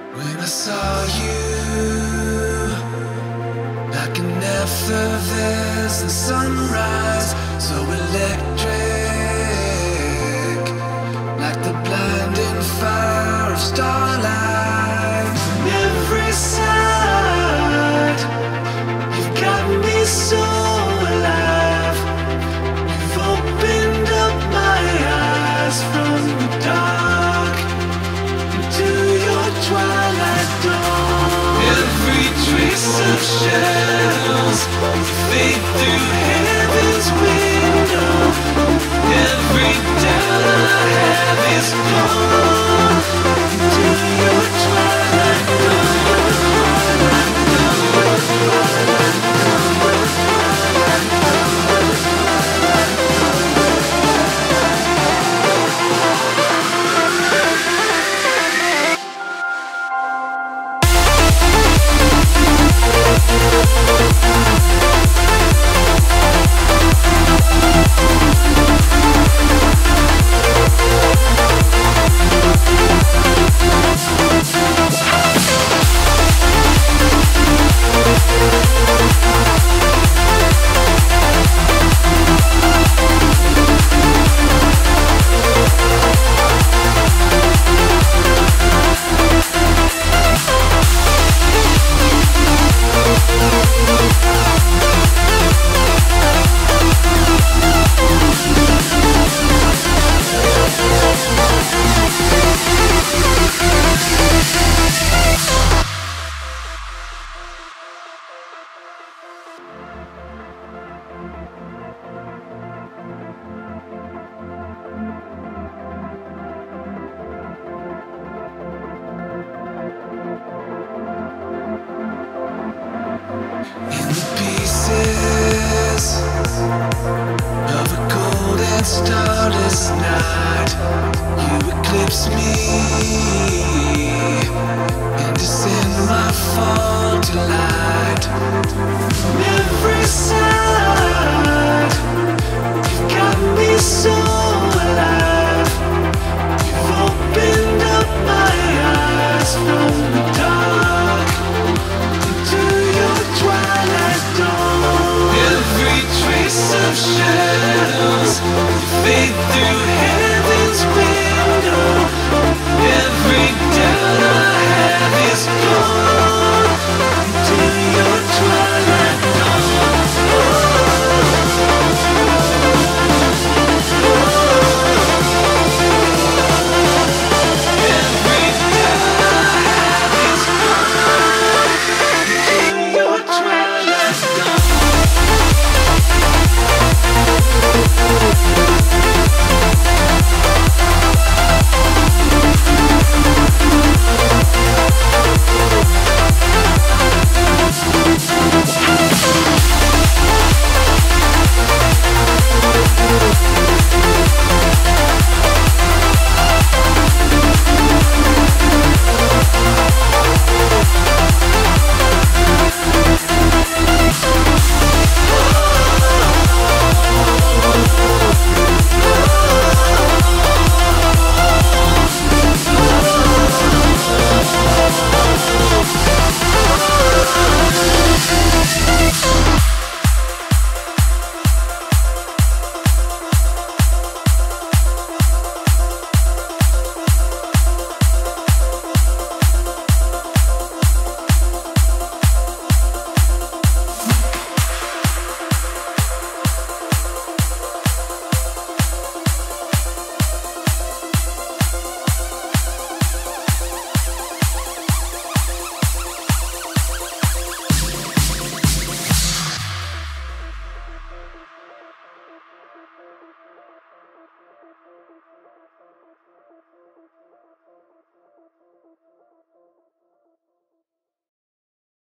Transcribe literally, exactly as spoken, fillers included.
When I saw you, like an effervescent sunrise, so electric, like the blinding fire of starlight. From every side, you've got me so alive. You've opened up my eyes from the dark into your twilight dawn. Every trace of shadows fade through heaven's window. Every doubt I have is gone into your twilight dawn. Starless night, you eclipse me.